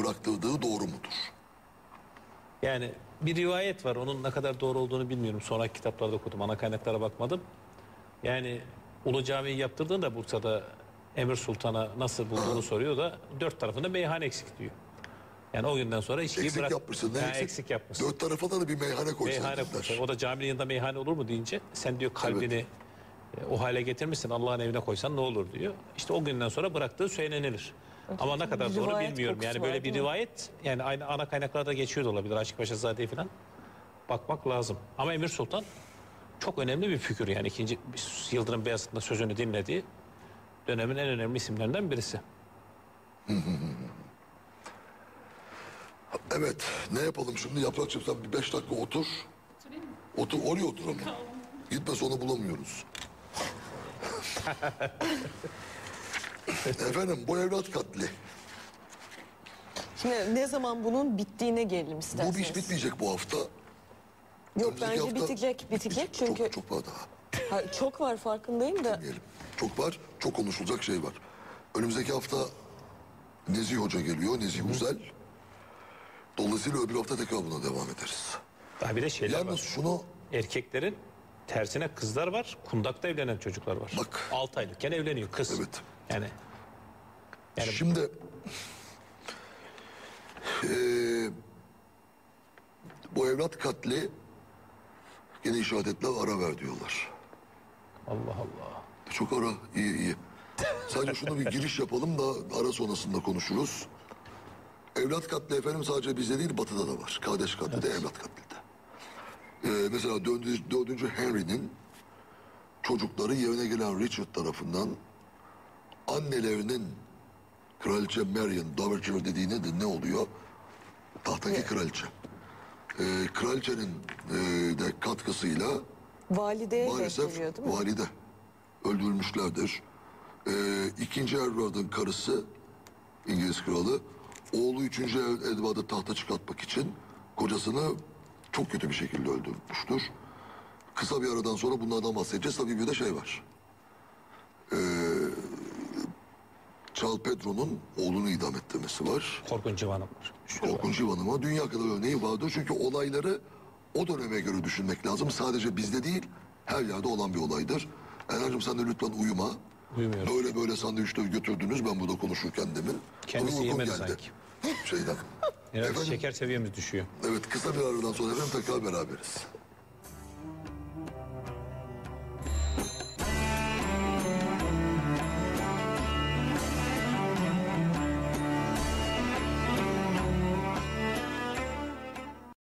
bıraktırdığı doğru mudur? Yani bir rivayet var. Onun ne kadar doğru olduğunu bilmiyorum. Sonraki kitaplarda okudum. Ana kaynaklara bakmadım. Yani Ulu Cami'yi yaptırdığında Bursa'da Emir Sultan'a nasıl bulduğunu soruyor da 4 tarafında meyhane eksik diyor. Yani o günden sonra içkiyi Eksik yapmışsın. Ne eksik yapmışsın. 4 tarafa da bir meyhane koysaydın. Meyhane koysa. O da caminin yanında meyhane olur mu deyince sen diyor kalbini o hale getirmişsin, Allah'ın evine koysan ne olur diyor. İşte o günden sonra bıraktığı söylenilir. Ama ne kadar doğru Rivayet bilmiyorum. Yani kokusu böyle var, bir değil mi? rivayet, yani aynı ana kaynaklarda geçiyor da olabilir. Aşık Paşazade'yi falan bakmak lazım. Ama Emir Sultan çok önemli bir figür, yani 2. Yıldırım Beyazıt'ın sözünü dinlediği dönemin en önemli isimlerinden birisi. Evet, ne yapalım şimdi? Yaprakçığım sen bir 5 dakika otur. Otur, oraya oturalım. Gitme sonra bulamıyoruz. Efendim, bu evlat katli. Şimdi ne zaman bunun bittiğine gelelim Bu isterseniz. iş bitmeyecek bu hafta. Yok, Önümüzdeki bence hafta bitecek çünkü çok var daha. çok var, farkındayım da. Demeyelim. Çok var, çok konuşulacak şey var. Önümüzdeki hafta Nezih Hoca geliyor, Nezih Uzel. Dolayısıyla öbür hafta tekrar buna devam ederiz. Daha bir de şeyler Yalnız var. şunu Erkeklerin tersine kızlar var. Kundakta evlenen çocuklar var. Bak. 6 aylıkken evleniyor kız. Evet. Yani şimdi bu evlat katli gene işaretler ara ver diyorlar. Allah Allah. Çok ara, iyi. Sadece şunu bir giriş yapalım da ara sonrasında konuşuruz. Evlat katli efendim sadece bizde değil Batı'da da var. Kardeş katli de evlat katli de. Mesela 4. Henry'nin çocukları yerine gelen Richard tarafından annelerinin Kraliçe Marian Dowager dediğine de ne oluyor? Tahtaki kraliçe. Kraliçenin de katkısıyla Valideye maalesef gösteriyor değil mi? valide öldürülmüşlerdir. 2. Edward'ın karısı İngiliz kralı oğlu 3. Edward'ı tahta çıkartmak için kocasını çok kötü bir şekilde öldürmüştür. Kısa bir aradan sonra bunlardan bahsedeceğiz. Tabii bir de şey var. Charles Pedro'nun oğlunu idam ettirmesi var. Korkunç civanım var. Korkunç Ivan ama dünya kadar örneği vardır. Çünkü olayları o döneme göre düşünmek lazım. Sadece bizde değil, her yerde olan bir olaydır. Erhan'cığım sen de lütfen uyuma. Uyumuyorum. Böyle sandviçleri götürdünüz ben burada konuşurken demin. Kendisi Bana uykum yemedi geldi. sanki. Şeyden. Herhalde Efendim? şeker seviyemiz düşüyor. Evet, kısa bir aradan sonra efendim tekrar beraberiz.